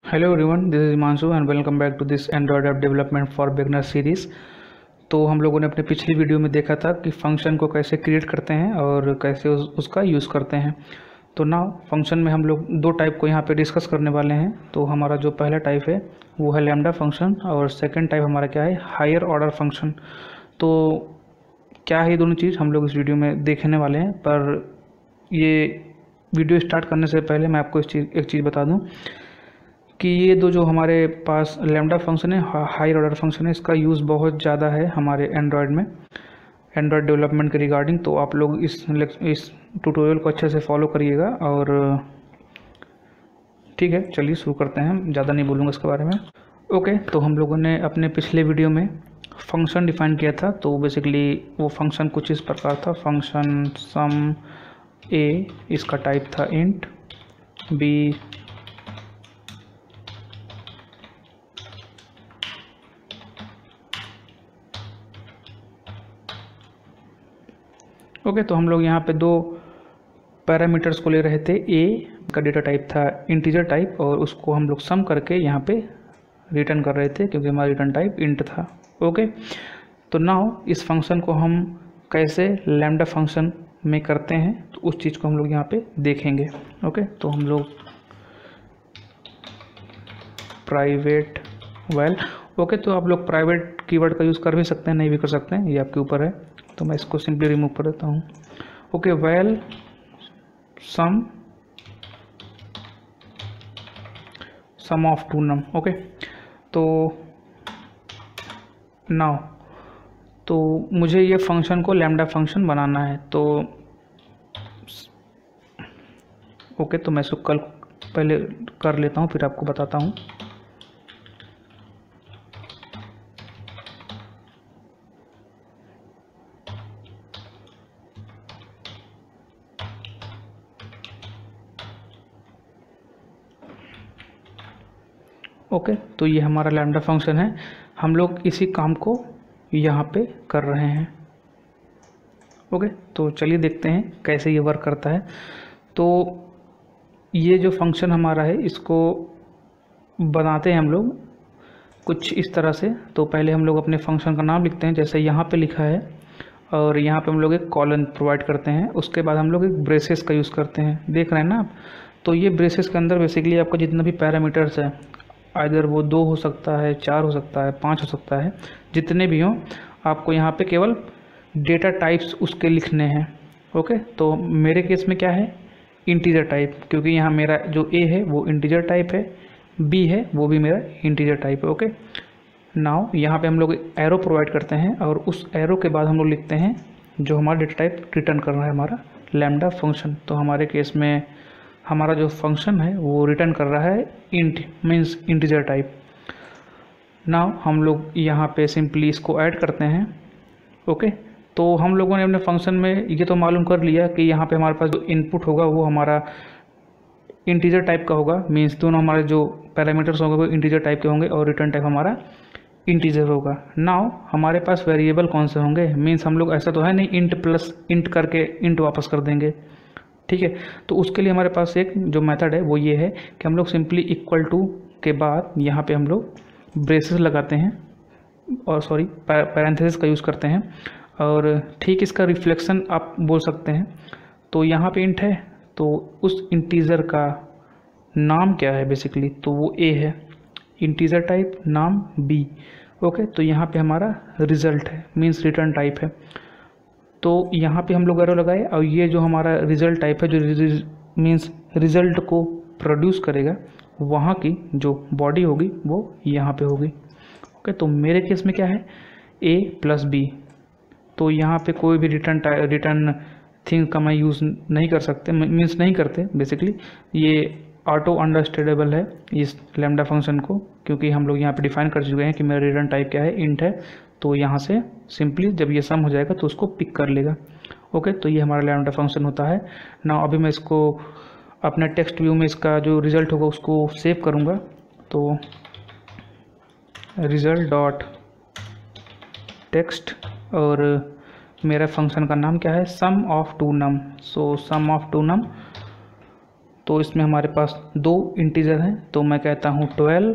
Hello everyone, this is Himanshu and welcome back to this android app development for beginner series. तो हम लोगों ने अपने पिछली वीडियो में देखा था कि फंक्शन को कैसे क्रिएट करते हैं और कैसे उसका यूज़ करते हैं। तो नाउ फंक्शन में हम लोग दो टाइप को यहाँ पे डिस्कस करने वाले हैं। तो हमारा जो पहला टाइप है वो है लैम्डा फंक्शन और सेकेंड टाइप हमारा क्या है, हायर ऑर्डर फंक्शन। तो क्या है ये दोनों चीज़ हम लोग इस वीडियो में देखने वाले हैं। पर ये वीडियो स्टार्ट करने से पहले मैं आपको एक चीज़ बता दूँ कि ये दो जो हमारे पास लैम्डा फंक्शन है, हायर ऑर्डर फंक्शन है, इसका यूज़ बहुत ज़्यादा है हमारे एंड्रॉयड में, एंड्रॉयड डेवलपमेंट के रिगार्डिंग। तो आप लोग इस ट्यूटोरियल को अच्छे से फॉलो करिएगा। और ठीक है, चलिए शुरू करते हैं, ज़्यादा नहीं बोलूँगा इसके बारे में। ओके, तो हम लोगों ने अपने पिछले वीडियो में फंक्शन डिफाइन किया था। तो बेसिकली वो फंक्शन कुछ इस प्रकार था, फंक्शन सम ए, इसका टाइप था इंट, बी ओके। तो हम लोग यहाँ पे दो पैरामीटर्स को ले रहे थे। ए का डेटा टाइप था इंटीजर टाइप और उसको हम लोग सम करके यहाँ पे रिटर्न कर रहे थे क्योंकि हमारा रिटर्न टाइप इंट था। ओके, तो नाउ इस फंक्शन को हम कैसे लैम्डा फंक्शन में करते हैं तो उस चीज़ को हम लोग यहाँ पे देखेंगे। ओके, तो हम लोग प्राइवेट वेल ओके, तो आप लोग प्राइवेट कीवर्ड का यूज़ कर भी सकते हैं, नहीं भी कर सकते हैं, ये आपके ऊपर है। तो मैं इसको सिंपली रिमूव कर देता हूँ। Okay, well sum of two num. Okay, तो नाउ तो मुझे ये फंक्शन को लैम्डा फंक्शन बनाना है। तो ओके, तो मैं इसको कल पहले कर लेता हूँ फिर आपको बताता हूँ। ओके, तो ये हमारा लैम्डा फंक्शन है, हम लोग इसी काम को यहाँ पे कर रहे हैं। ओके, तो चलिए देखते हैं कैसे ये वर्क करता है। तो ये जो फंक्शन हमारा है इसको बनाते हैं हम लोग कुछ इस तरह से। तो पहले हम लोग अपने फंक्शन का नाम लिखते हैं जैसे यहाँ पे लिखा है, और यहाँ पे हम लोग एक कॉलन प्रोवाइड करते हैं। उसके बाद हम लोग एक ब्रेसेस का यूज़ करते हैं, देख रहे हैं ना आप। तो ये ब्रेसेस के अंदर बेसिकली आपका जितना भी पैरामीटर्स है, आइदर वो 2 हो सकता है, 4 हो सकता है, 5 हो सकता है, जितने भी हों, आपको यहाँ पे केवल डेटा टाइप्स उसके लिखने हैं। ओके, तो मेरे केस में क्या है, इंटीजर टाइप, क्योंकि यहाँ मेरा जो ए है वो इंटीजर टाइप है, बी है वो भी मेरा इंटीजर टाइप है। ओके, नाउ यहाँ पे हम लोग एरो प्रोवाइड करते हैं और उस एरो के बाद हम लोग लिखते हैं जो हमारा डेटा टाइप रिटर्न कर रहा है, हमारा लैम्डा फंक्शन। तो हमारे केस में हमारा जो फंक्शन है वो रिटर्न कर रहा है int, means integer type. Now हम लोग यहाँ पे सिंपली इसको ऐड करते हैं। ओके, तो हम लोगों ने अपने फंक्शन में ये तो मालूम कर लिया कि यहाँ पे हमारे पास जो इनपुट होगा वो हमारा इंटीजर टाइप का होगा, मीन्स दोनों हमारे जो पैरामीटर्स होंगे वो इंटीजर टाइप के होंगे और रिटर्न टाइप हमारा इंटीजर होगा। नाउ हमारे पास वेरिएबल कौन से होंगे, मीन्स हम लोग ऐसा तो है नहीं इंट प्लस इंट करके इंट वापस कर देंगे, ठीक है। तो उसके लिए हमारे पास एक जो मेथड है वो ये है कि हम लोग सिंपली इक्वल टू के बाद यहाँ पे हम लोग ब्रेसेस लगाते हैं और सॉरी पैरेंथेसिस का यूज़ करते हैं, और ठीक इसका रिफ्लेक्शन आप बोल सकते हैं। तो यहाँ पे इंट है तो उस इंटीजर का नाम क्या है बेसिकली, तो वो ए है, इंटीजर टाइप नाम बी। ओके, तो यहाँ पे हमारा रिजल्ट है, मीन्स रिटर्न टाइप है। तो यहाँ पे हम लोग एरो लगाए और ये जो हमारा रिजल्ट टाइप है जो मीन्स रिजल्ट को प्रोड्यूस करेगा, वहाँ की जो बॉडी होगी वो यहाँ पे होगी। ओके, तो मेरे केस में क्या है, ए प्लस बी। तो यहाँ पे कोई भी रिटर्न थिंग का मैं यूज़ नहीं कर सकते, मीन्स नहीं करते बेसिकली। ये ऑटो अंडरस्टैंडेबल है इस लैम्डा फंक्शन को, क्योंकि हम लोग यहाँ पे डिफाइन कर चुके हैं कि मेरा रिटर्न टाइप क्या है, इंट है। तो यहाँ से सिंपली जब ये सम हो जाएगा तो उसको पिक कर लेगा। ओके, तो ये हमारा लैम्डा फंक्शन होता है ना। अभी मैं इसको अपने टेक्स्ट व्यू में इसका जो रिज़ल्ट होगा उसको सेव करूँगा। तो रिज़ल्ट डॉट टेक्स्ट और मेरा फंक्शन का नाम क्या है, sum of two num. So sum of two num तो इसमें हमारे पास 2 इंटीजर हैं, तो मैं कहता हूँ 12,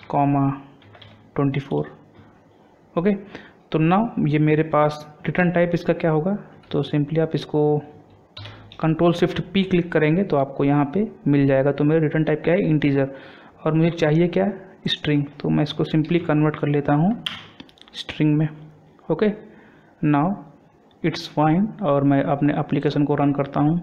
24। ओके, तो नाउ ये मेरे पास रिटर्न टाइप इसका क्या होगा, तो सिंपली आप इसको Ctrl+Shift+P क्लिक करेंगे तो आपको यहाँ पे मिल जाएगा। तो मेरा रिटर्न टाइप क्या है, इंटीजर, और मुझे चाहिए क्या, स्ट्रिंग, तो मैं इसको सिंपली कन्वर्ट कर लेता हूँ स्ट्रिंग में। ओके, नाउ इट्स फाइन, और मैं अपने एप्लीकेशन को रन करता हूँ।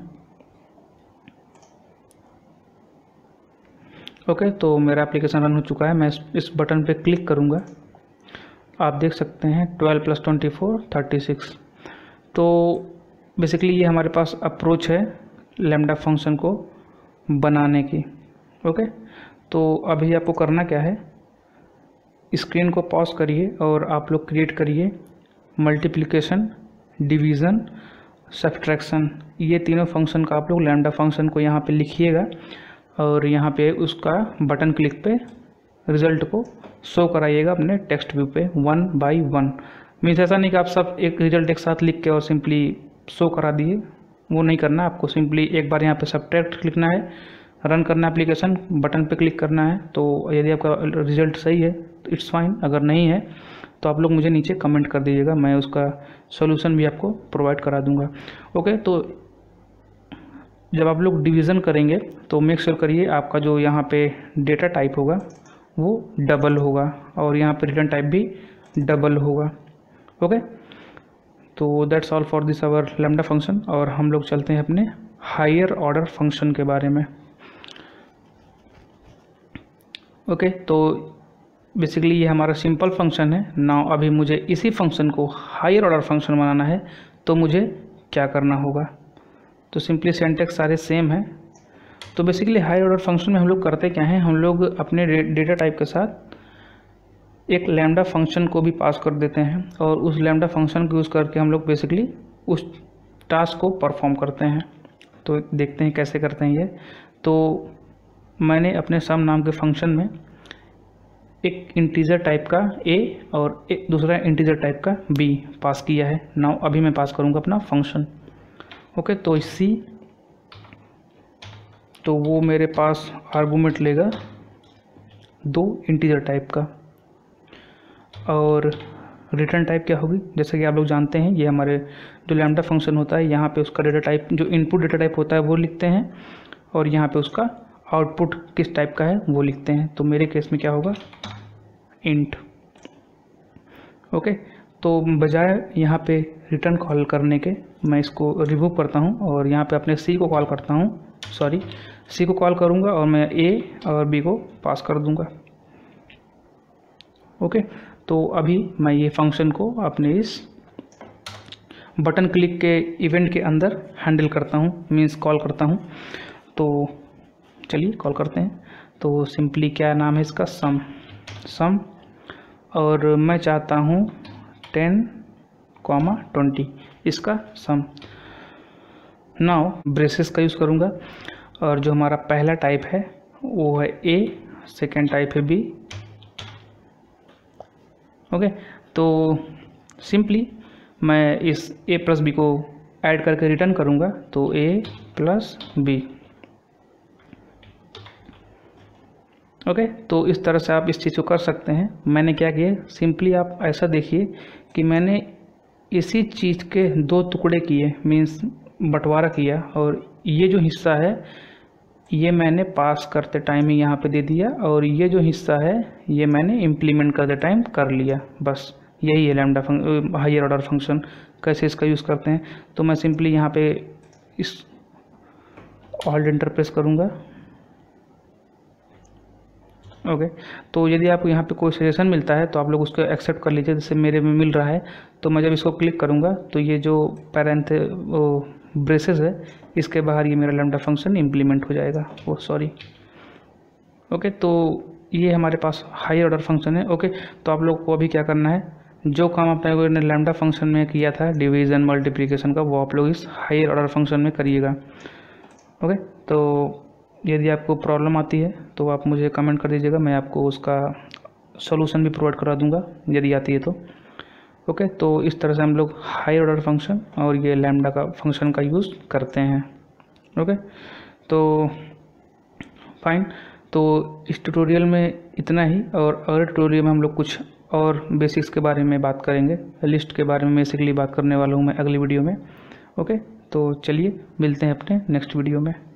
ओके, तो मेरा एप्लीकेशन रन हो चुका है। मैं इस बटन पे क्लिक करूँगा, आप देख सकते हैं 12 + 24 36। तो बेसिकली ये हमारे पास अप्रोच है लैम्डा फंक्शन को बनाने की। ओके, तो अभी आपको करना क्या है, स्क्रीन को पॉज करिए और आप लोग क्रिएट करिए मल्टीप्लिकेशन, डिवीज़न, सब्ट्रैक्शन, ये तीनों फंक्शन का आप लोग लैम्डा फंक्शन को यहाँ पे लिखिएगा और यहाँ पे उसका बटन क्लिक पे रिज़ल्ट को शो कराइएगा अपने टेक्स्ट व्यू पे 1 by 1। मीन्स ऐसा नहीं कि आप सब एक रिजल्ट एक साथ लिख के और सिंपली शो करा दिए, वो नहीं करना। आपको सिंपली एक बार यहाँ पे सब्ट्रैक्ट लिखना है, रन करना एप्लीकेशन, बटन पे क्लिक करना है। तो यदि आपका रिजल्ट सही है तो इट्स फाइन, अगर नहीं है तो आप लोग मुझे नीचे कमेंट कर दीजिएगा, मैं उसका सॉल्यूशन भी आपको प्रोवाइड करा दूंगा। ओके, तो जब आप लोग डिवीज़न करेंगे तो मेक श्योर करिए आपका जो यहाँ पे डेटा टाइप होगा वो डबल होगा और यहाँ पे रिटर्न टाइप भी डबल होगा। ओके, तो that's all for this our lambda function, और हम लोग चलते हैं अपने हायर ऑर्डर फंक्शन के बारे में। ओके, तो बेसिकली ये हमारा सिंपल फंक्शन है। नाउ अभी मुझे इसी फंक्शन को हायर ऑर्डर फंक्शन बनाना है, तो मुझे क्या करना होगा, तो सिंपली सिंटैक्स सारे सेम है। तो बेसिकली हायर ऑर्डर फंक्शन में हम लोग करते क्या हैं, हम लोग अपने डेटा टाइप के साथ एक लैम्डा फंक्शन को भी पास कर देते हैं और उस लैम्डा फंक्शन को यूज़ करके हम लोग बेसिकली उस टास्क को परफॉर्म करते हैं। तो देखते हैं कैसे करते हैं ये। तो मैंने अपने सम नाम के फंक्शन में एक इंटीजर टाइप का a और एक दूसरा इंटीजर टाइप का b पास किया है। नाउ अभी मैं पास करूँगा अपना फंक्शन। ओके, तो c, तो वो मेरे पास आर्गूमेंट लेगा 2 इंटीजर टाइप का, और रिटर्न टाइप क्या होगी, जैसे कि आप लोग जानते हैं ये हमारे जो लैम्डा फंक्शन होता है यहाँ पे उसका डेटा टाइप, जो इनपुट डेटा टाइप होता है वो लिखते हैं और यहाँ पे उसका आउटपुट किस टाइप का है वो लिखते हैं। तो मेरे केस में क्या होगा, इंट। ओके, तो बजाय यहाँ पे रिटर्न कॉल करने के मैं इसको रिमूव करता हूँ और यहाँ पे अपने सी को कॉल करता हूँ, सॉरी सी को कॉल करूँगा और मैं ए और बी को पास कर दूँगा। ओके, तो अभी मैं ये फंक्शन को अपने इस बटन क्लिक के इवेंट के अंदर हैंडल करता हूँ, मीन्स कॉल करता हूँ। तो चलिए कॉल करते हैं। तो सिंपली क्या नाम है इसका, सम, और मैं चाहता हूँ 10, 20 इसका सम। नाउ ब्रेसेस का यूज़ करूँगा और जो हमारा पहला टाइप है वो है ए, सेकेंड टाइप है बी। ओके, तो सिंपली मैं इस a + b को ऐड करके रिटर्न करूँगा, तो a + b। ओके, तो इस तरह से आप इस चीज़ को कर सकते हैं। मैंने क्या किया, सिंपली आप ऐसा देखिए कि मैंने इसी चीज़ के 2 टुकड़े किए, मीन्स बंटवारा किया, और ये जो हिस्सा है ये मैंने पास करते टाइम ही यहाँ पे दे दिया और ये जो हिस्सा है ये मैंने इम्प्लीमेंट करते टाइम कर लिया। बस यही है लैम्डा हायर ऑर्डर फंक्शन। कैसे इसका यूज़ करते हैं, तो मैं सिंपली यहाँ पे इस ऑल्ट एंटर प्रेस करूँगा। ओके, तो यदि आपको यहाँ पे कोई सजेशन मिलता है तो आप लोग उसको एक्सेप्ट कर लीजिए, जैसे मेरे में मिल रहा है। तो मैं जब इसको क्लिक करूँगा तो ये जो ब्रेसेस है इसके बाहर ये मेरा लैम्डा फंक्शन इम्प्लीमेंट हो जाएगा। Oh sorry. ओके, तो ये हमारे पास हायर ऑर्डर फंक्शन है। ओके, तो आप लोग को अभी क्या करना है, जो काम आपने लैम्डा फंक्शन में किया था डिवीज़न मल्टीप्लिकेशन का, वो आप लोग इस हायर ऑर्डर फंक्शन में करिएगा। ओके, तो यदि आपको प्रॉब्लम आती है तो आप मुझे कमेंट कर दीजिएगा, मैं आपको उसका सॉल्यूशन भी प्रोवाइड करा दूंगा यदि आती है तो। ओके, तो इस तरह से हम लोग हायर ऑर्डर फंक्शन और ये लैम्डा का फंक्शन का यूज़ करते हैं। ओके, तो फाइन। तो इस ट्यूटोरियल में इतना ही, और अगले ट्यूटोरियल में हम लोग कुछ और बेसिक्स के बारे में बात करेंगे। लिस्ट के बारे में बेसिकली बात करने वाला हूँ मैं अगली वीडियो में। ओके, तो चलिए मिलते हैं अपने नेक्स्ट वीडियो में।